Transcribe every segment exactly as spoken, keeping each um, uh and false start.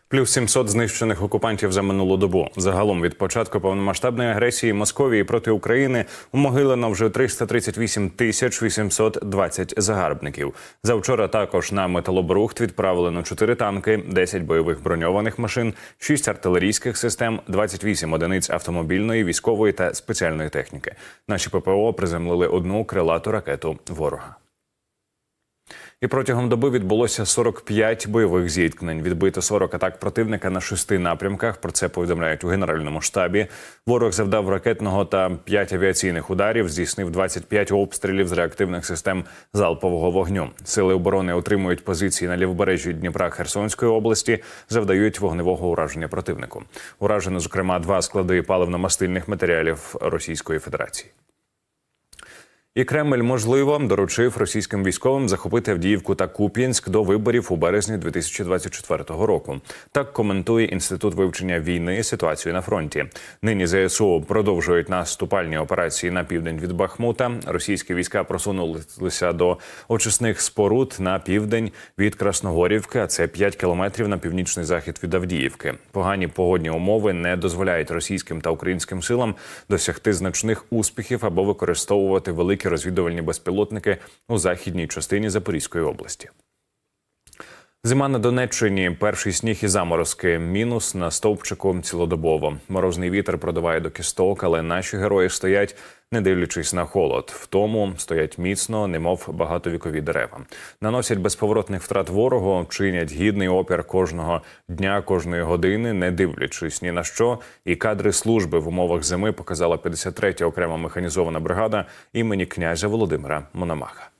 Плюс сімсот знищених окупантів за минулу добу. Загалом від початку повномасштабної агресії Московії проти України умогилено вже триста тридцять вісім тисяч вісімсот двадцять загарбників. Завчора також на металобрухт відправлено чотири танки, десять бойових броньованих машин, шість артилерійських систем, двадцять вісім одиниць автомобільної, військової та спеціальної техніки. Наші ППО приземлили одну крилату ракету ворога. І протягом доби відбулося сорок п'ять бойових зіткнень. Відбито сорок атак противника на шести напрямках. Про це повідомляють у Генеральному штабі. Ворог завдав ракетного та п'ять авіаційних ударів, здійснив двадцять п'ять обстрілів з реактивних систем залпового вогню. Сили оборони отримують позиції на лівобережжі Дніпра Херсонської області, завдають вогневого ураження противнику. Уражено, зокрема, два склади паливно-мастильних матеріалів Російської Федерації. І Кремль, можливо, доручив російським військовим захопити Авдіївку та Куп'янськ до виборів у березні дві тисячі двадцять четвертого року. Так коментує Інститут вивчення війни ситуацію на фронті. Нині ЗСУ продовжують наступальні операції на південь від Бахмута. Російські війська просунулися до очисних споруд на південь від Красногорівки, а це п'ять кілометрів на північний захід від Авдіївки. Погані погодні умови не дозволяють російським та українським силам досягти значних успіхів або використовувати великі розвідувальні безпілотники у західній частині Запорізької області. Зима на Донеччині. Перший сніг і заморозки. Мінус на стовпчику цілодобово. Морозний вітер продуває до кісток, але наші герої стоять, не дивлячись на холод. В тому стоять міцно, немов багатовікові дерева. Наносять безповоротних втрат ворогу, чинять гідний опір кожного дня, кожної години, не дивлячись ні на що. І кадри служби в умовах зими показала п'ятдесят третя окрема механізована бригада імені князя Володимира Мономаха.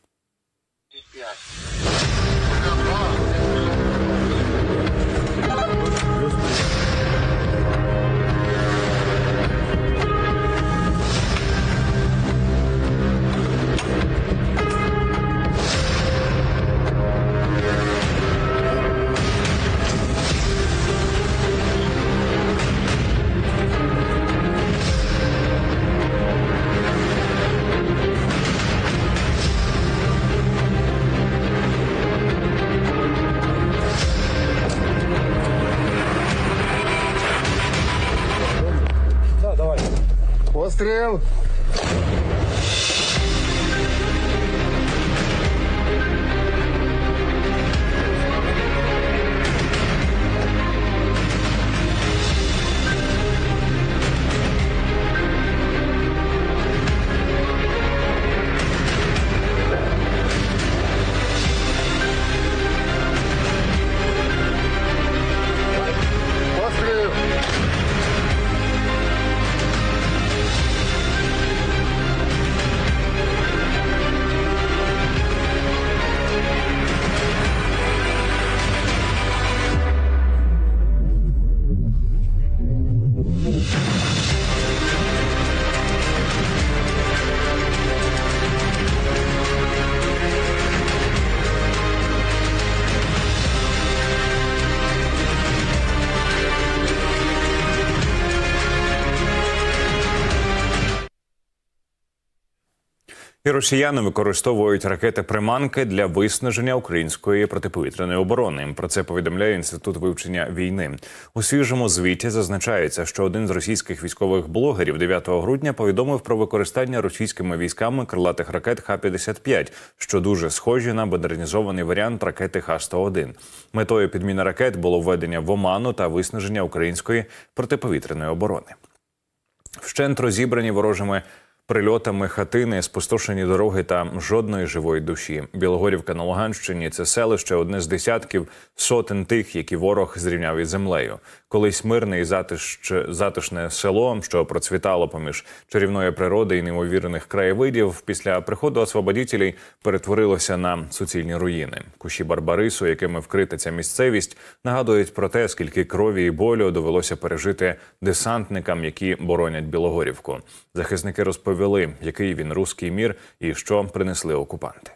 Постріл! Постріл! І росіяни використовують ракети-приманки для виснаження української протиповітряної оборони. Про це повідомляє Інститут вивчення війни. У свіжому звіті зазначається, що один з російських військових блогерів дев'ятого грудня повідомив про використання російськими військами крилатих ракет Х п'ятдесят п'ять, що дуже схожі на модернізований варіант ракети Х сто один. Метою підміни ракет було введення в оману та виснаження української протиповітряної оборони. Вщент розібрані ворожими прильотами хатини, спустошені дороги та жодної живої душі. Білогорівка на Луганщині – це селище, одне з десятків сотень тих, які ворог зрівняв із землею. Колись мирне і затиш... затишне село, що процвітало поміж чарівної природи і неймовірних краєвидів, після приходу освободітелів перетворилося на суцільні руїни. Кущі барбарису, якими вкрита ця місцевість, нагадують про те, скільки крові і болю довелося пережити десантникам, які боронять Білогорівку. Захисники розповіли, який він руський мір і що принесли окупанти.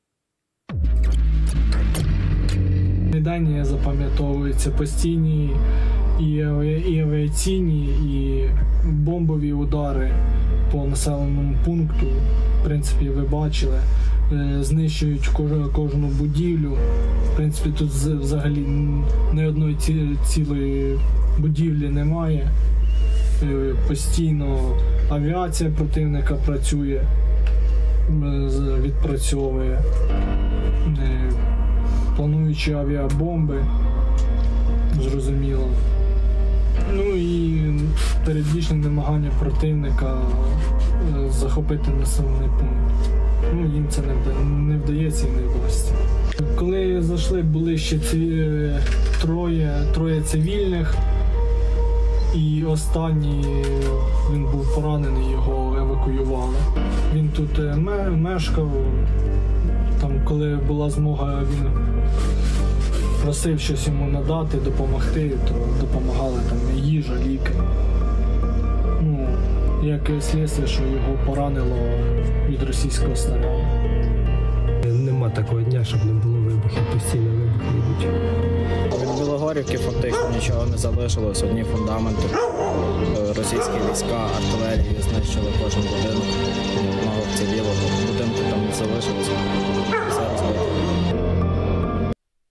Майдані запам'ятовуються постійні і авіаційні, і бомбові удари по населеному пункту. В принципі, ви бачили, знищують кожну будівлю, принципі, тут з- взагалі ні одної ці- цілої будівлі немає. Е, Постійно авіація противника працює, м, з- відпрацьовує. Е, Плануючи авіабомби, зрозуміло. Ну і періодичне намагання противника е, захопити населений пункт. Ну, їм це не, вда- не вдається і не вдасться. Коли зайшли, були ще ці е, троє, троє цивільних, і останній він був поранений, його евакуювали. Він тут е, ме- мешкав, там, коли була змога, він просив щось йому надати, допомогти, то допомагали там їжа, ліки. Ну, як слідство, що його поранило від російського снаряду. Нема такого дня, щоб не було вибухів, постійно вибухи йдуть. Від Білогорівки фактично нічого не залишилось, одні фундаменти. Е, Російські війська, артилерії знищили кожен будинок, ні одного вцілілого. Будинку там не залишилось. Все розбито.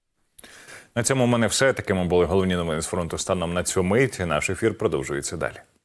На цьому в мене все. Такими були головні новини з фронту станом на цю мить. Наш ефір продовжується далі.